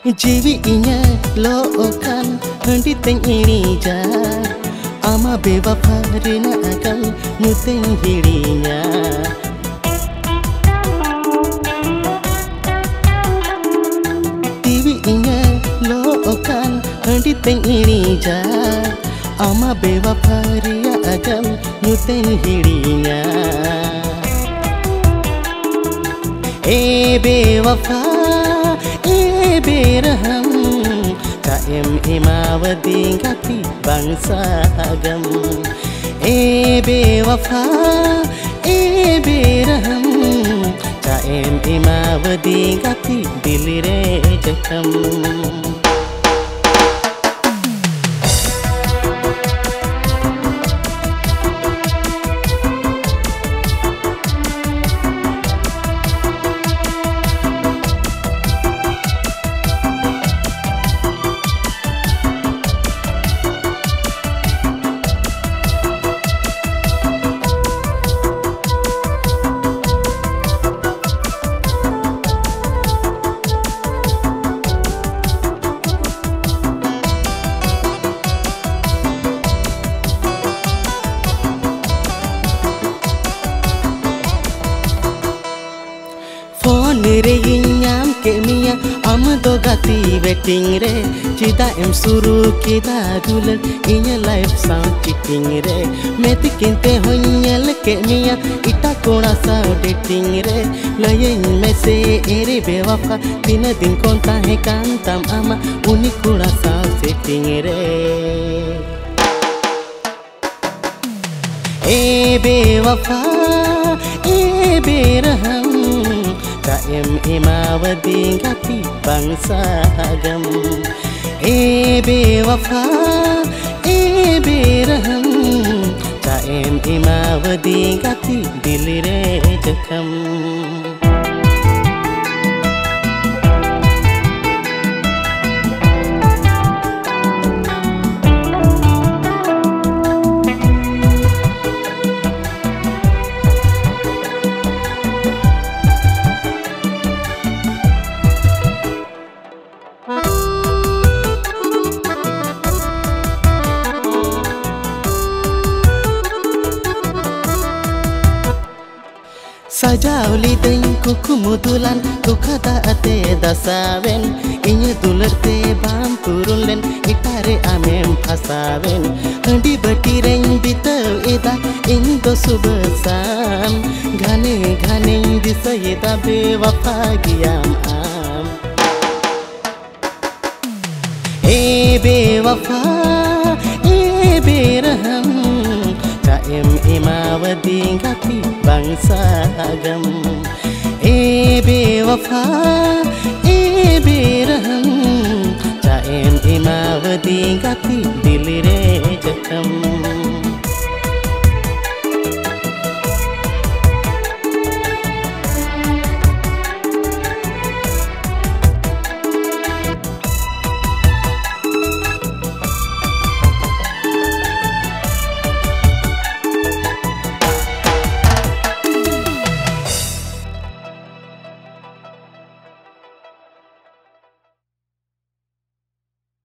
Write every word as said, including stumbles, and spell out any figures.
Jiwi inya lo okan handi teng ini jar ama bewafa rina akan nyuteng hirinya. Jiwi inya lo okan handi teng ini jar ama bewafa rina akan nyuteng hirinya. Eh bewafa eh berham Kaem imawadi gati bangsa agam. Eh bewafa eh berham Kaem imawadi gati dilire jakam. Phone re inyam ke miya am do gati waiting re chida em suru kida dular inya life sound cheating re meti kinte honyal ke miya ita kona sa dating re layin me se ere bewafa din din konta hai kantam ama uni kona sa setting re. Eh bewafa eh berham Kaem imawadi gati bangsa agam. Eh bewafa eh berham Kaem imawadi gati dilire jakam. Sajauli deng kuku mudulan tukada ate dasaven inya dularte bam turunlen itare amem pasaven handi bati reng bitaw eda indo subasam gane gane disayeda bewafa giyam am. Eh bewafa eh berham Kaem imawadi gati bangsa agam. Eh bewafa eh berham Kaem imawadi gati dilire jakam.